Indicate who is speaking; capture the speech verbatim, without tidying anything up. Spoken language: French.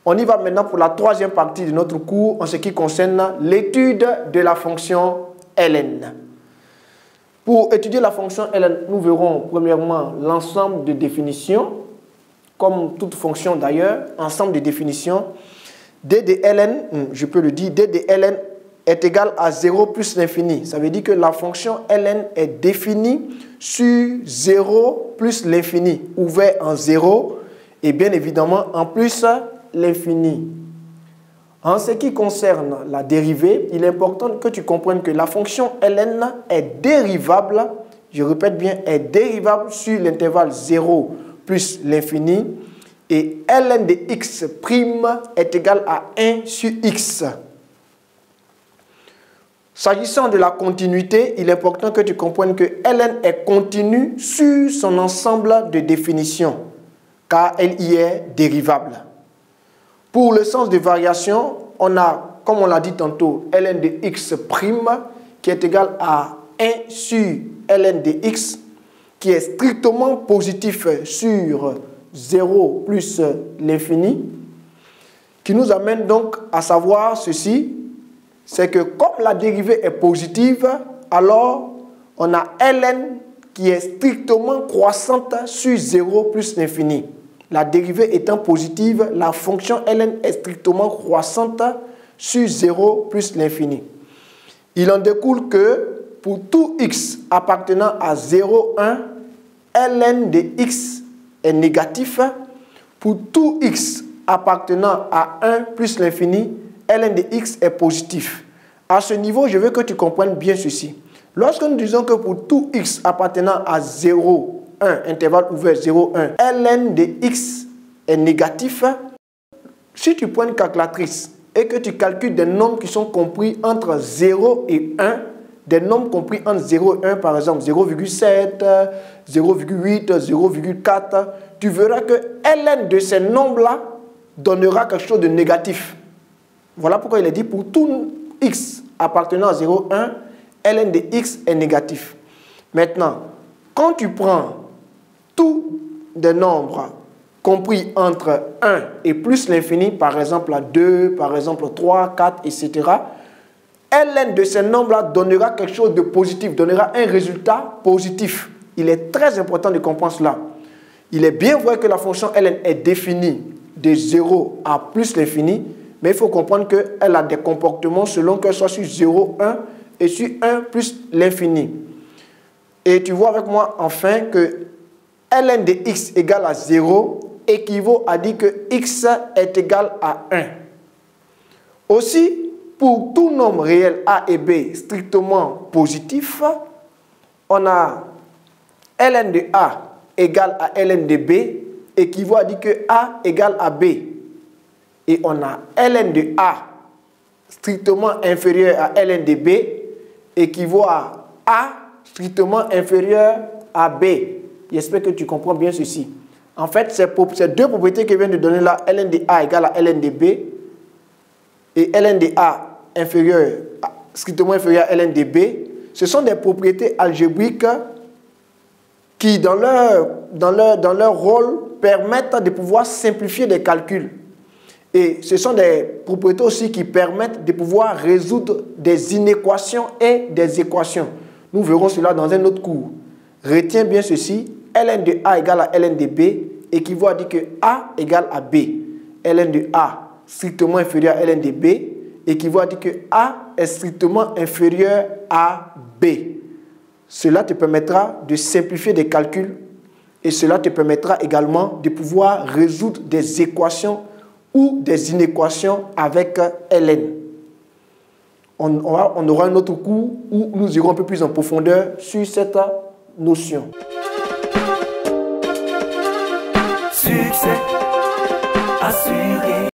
Speaker 1: On y va maintenant pour la troisième partie de notre cours en ce qui concerne l'étude de la fonction ln. Pour étudier la fonction ln, nous verrons premièrement l'ensemble de définitions, comme toute fonction d'ailleurs, ensemble de définitions. D de ln, je peux le dire, D de ln est égal à zéro plus l'infini. Ça veut dire que la fonction ln est définie sur zéro plus l'infini, ouvert en zéro, et bien évidemment en plus l'infini. En ce qui concerne la dérivée, il est important que tu comprennes que la fonction ln est dérivable, je répète bien, est dérivable sur l'intervalle zéro plus l'infini, et ln de x' est égal à un sur x. S'agissant de la continuité, il est important que tu comprennes que ln est continue sur son ensemble de définitions, car elle y est dérivable. Pour le sens de variation, on a, comme on l'a dit tantôt, ln de x' qui est égal à un sur ln de x, qui est strictement positif sur zéro plus l'infini, qui nous amène donc à savoir ceci, c'est que comme la dérivée est positive, alors on a ln qui est strictement croissante sur zéro plus l'infini. La dérivée étant positive, la fonction ln est strictement croissante sur zéro plus l'infini. Il en découle que pour tout x appartenant à zéro, un, ln de x est négatif. Pour tout x appartenant à un plus l'infini, ln de x est positif. À ce niveau, je veux que tu comprennes bien ceci. Lorsque nous disons que pour tout x appartenant à zéro, un, intervalle ouvert zéro, un, ln de x est négatif, si tu prends une calculatrice et que tu calcules des nombres qui sont compris entre zéro et un, des nombres compris entre zéro et un, par exemple zéro virgule sept, zéro virgule huit, zéro virgule quatre, tu verras que ln de ces nombres-là donnera quelque chose de négatif. Voilà pourquoi il est dit pour tout x appartenant à zéro, un, ln de x est négatif. Maintenant, quand tu prends tous des nombres compris entre un et plus l'infini, par exemple deux, par exemple trois, quatre, et cetera, ln de ces nombres-là donnera quelque chose de positif, donnera un résultat positif. Il est très important de comprendre cela. Il est bien vrai que la fonction ln est définie de zéro à plus l'infini, mais il faut comprendre qu'elle a des comportements selon qu'elle soit sur zéro, un et sur un plus l'infini. Et tu vois avec moi enfin que ln de x égale à zéro équivaut à dire que x est égal à un. Aussi, pour tout nombre réel a et b strictement positif, on a ln de a égale à ln de b équivaut à dire que a égale à b. Et on a ln de a strictement inférieur à ln de b équivaut à a strictement inférieur à b. J'espère que tu comprends bien ceci. En fait, ces deux propriétés que je viens de donner là, ln de a égale à ln de b et ln de a inférieur, strictement inférieur à ln de b, ce sont des propriétés algébriques qui, dans leur, dans leur, dans leur rôle, permettent de pouvoir simplifier des calculs. Et ce sont des propriétés aussi qui permettent de pouvoir résoudre des inéquations et des équations. Nous verrons cela dans un autre cours. Retiens bien ceci, ln de a égale à ln de b équivaut à dire que a égale à b. Ln de a strictement inférieur à ln de b équivaut à dire que a est strictement inférieur à b. Cela te permettra de simplifier des calculs et cela te permettra également de pouvoir résoudre des équations ou des inéquations avec ln. On aura, on aura un autre cours où nous irons un peu plus en profondeur sur cette notion.
Speaker 2: Succès assuré.